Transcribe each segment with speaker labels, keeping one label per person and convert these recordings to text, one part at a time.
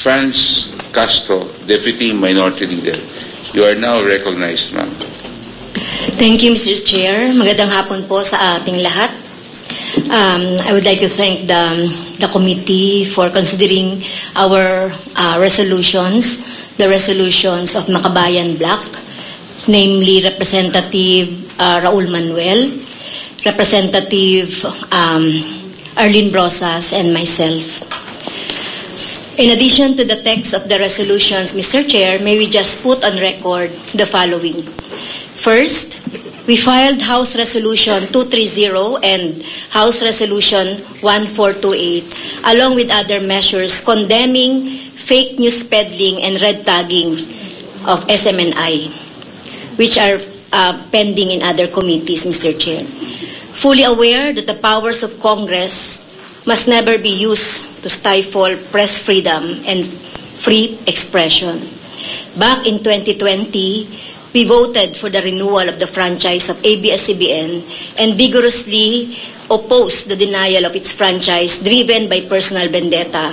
Speaker 1: Franz Castro, Deputy Minority Leader. You are now recognized, ma'am.
Speaker 2: Thank you, Mr. Chair. Magandang hapon po sa ating lahat. I would like to thank the committee for considering our resolutions, the resolutions of Makabayan Bloc, namely Representative Raul Manuel, Representative Arlene Brosas, and myself. In addition to the text of the resolutions, Mr. Chair, may we just put on record the following. First, we filed House Resolution 230 and House Resolution 1428, along with other measures condemning fake news peddling and red tagging of SMNI, which are pending in other committees, Mr. Chair. Fully aware that the powers of Congress must never be used to stifle press freedom and free expression. Back in 2020, we voted for the renewal of the franchise of ABS-CBN and vigorously opposed the denial of its franchise driven by personal vendetta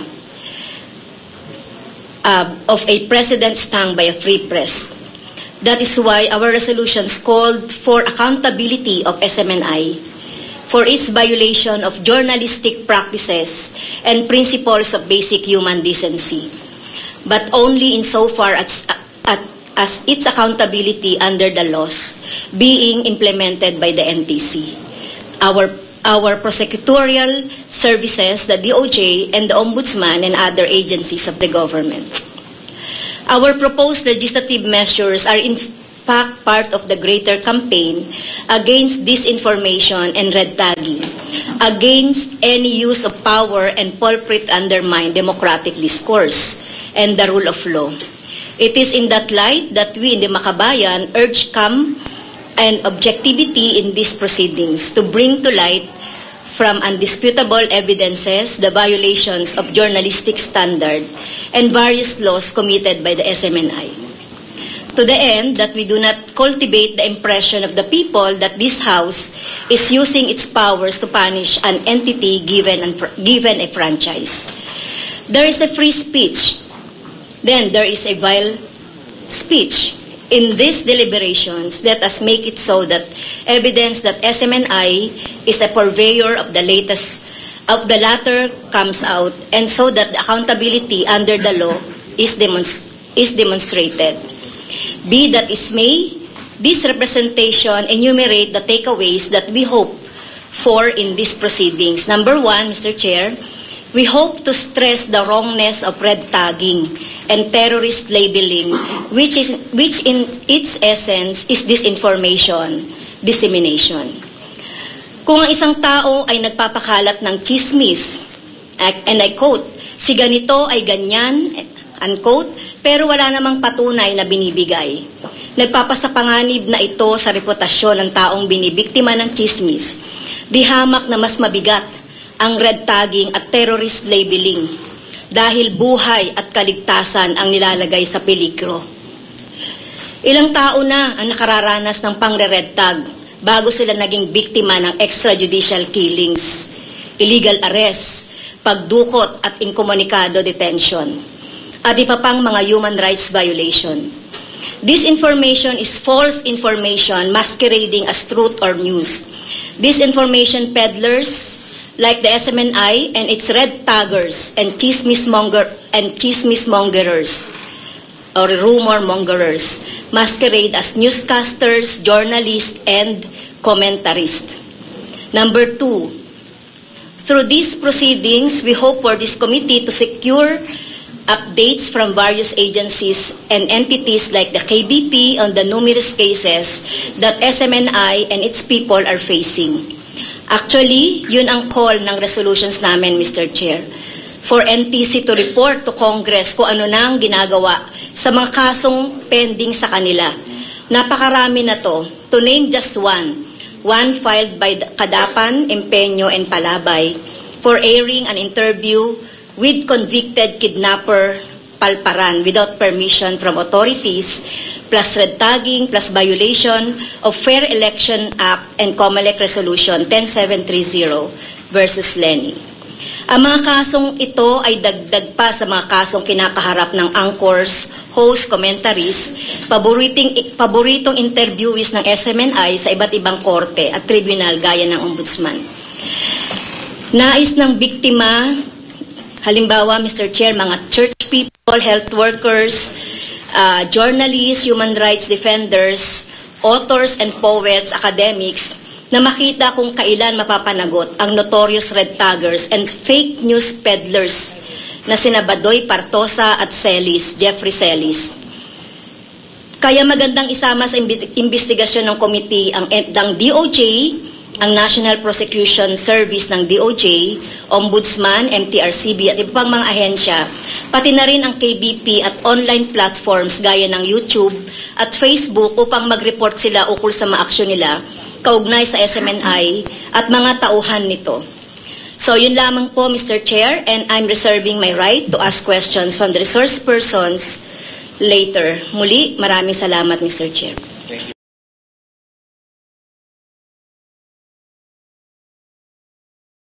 Speaker 2: of a president stung by a free press. That is why our resolutions called for accountability of SMNI for its violation of journalistic practices and principles of basic human decency, but only insofar as its accountability under the laws being implemented by the NTC. Our prosecutorial services, the DOJ and the Ombudsman and other agencies of the government. Our proposed legislative measures are in fact part of the greater campaign against disinformation and red tagging, against any use of power and pulpit undermine democratic discourse and the rule of law. It is in that light that we in the Makabayan urge calm and objectivity in these proceedings to bring to light from undisputable evidences the violations of journalistic standard and various laws committed by the SMNI. To the end that we do not cultivate the impression of the people that this House is using its powers to punish an entity given a franchise. There is a free speech. Then there is a vile speech. In these deliberations, let us make it so that evidence that SMNI is a purveyor of the latter comes out, and so that the accountability under the law is demonstrated. Be that as may, this representation enumerate the takeaways that we hope for in these proceedings. Number one, Mr. Chair, we hope to stress the wrongness of red tagging and terrorist labeling, which in its essence is disinformation, dissemination. Kung ang isang tao ay nagpapakalat ng chismis, and I quote, si ganito ay ganyan, unquote, pero wala namang patunay na binibigay. Nagpapasapanganib na ito sa reputasyon ng taong binibiktima ng chismis. Di hamak na mas mabigat ang red tagging at terrorist labeling dahil buhay at kaligtasan ang nilalagay sa peligro. Ilang tao na ang nakararanas ng pangre-red tag bago sila naging biktima ng extrajudicial killings, illegal arrest, pagdukot at inkomunikado detention, at iba pang mga human rights violations. This information is false information masquerading as truth or news. These information peddlers like the SMNI and its red taggers and chismismongerers or rumor mongerers masquerade as newscasters, journalists, and commentarists. Number two, through these proceedings, we hope for this committee to secure updates from various agencies and entities like the KBP on the numerous cases that SMNI and its people are facing. Actually, yun ang call ng resolutions namin, Mr. Chair, for NTC to report to Congress kung ano na ang ginagawa sa mga kasong pending sa kanila. Napakarami na to. To name just one filed by Kadapan, Empeño, and Palabay for airing an interview with convicted kidnapper Palparan without permission from authorities, plus red tagging, plus violation of Fair Election Act and COMELEC Resolution 10730 versus Lenny. Ang mga kasong ito ay dagdag pa sa mga kasong kinakaharap ng anchors, host, commentaries, paboritong interviewees ng SMNI sa iba't ibang korte at tribunal gaya ng Ombudsman. Nais ng biktima, halimbawa Mr. Chair, mga church people, health workers, journalists, human rights defenders, authors and poets, academics, na makita kung kailan mapapanagot ang notorious red taggers and fake news peddlers na sina Badoy Partosa at Jeffrey Celis. Kaya magandang isama sa investigasyon ng committee ang DOJ, ang National Prosecution Service ng DOJ, Ombudsman, MTRCB at iba pang mga ahensya, pati na rin ang KBP at online platforms gaya ng YouTube at Facebook upang mag-report sila ukol sa mga aksyon nila kaugnay sa SMNI at mga tauhan nito. So yun lamang po, Mr. Chair, and I'm reserving my right to ask questions from the resource persons later. Muli, maraming salamat, Mr. Chair.